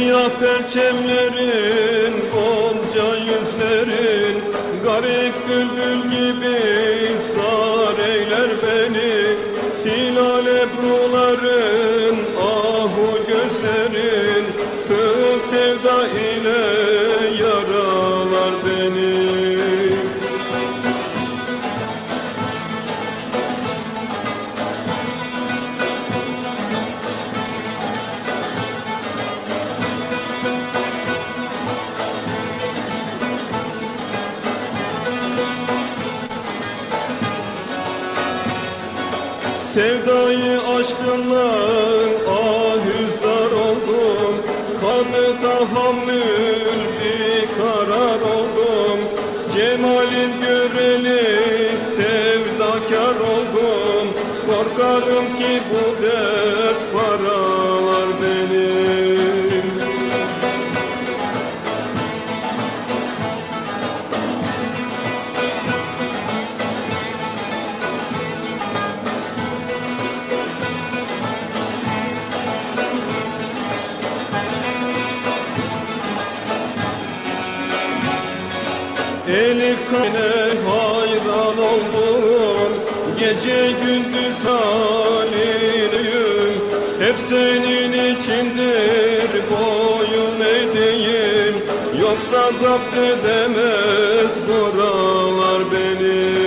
Siyah perçemlerin, gonca yüzlerin, garip bülbül gibi sar eyler beni. Hilal ebruların, ahu gözlerin, tığ sevda ile yaralar beni. Sevdayı aşkınla ahüzar oldum, kanı tahammül bir karar oldum. Cemalin göreli sevdakar oldum, korkarım ki bu dert paralar benim. Elif kayne hayran oldum, gece gündüz haliniyim. Hep senin içindir boyun eğdiğim, yoksa zapt edemez buralar beni.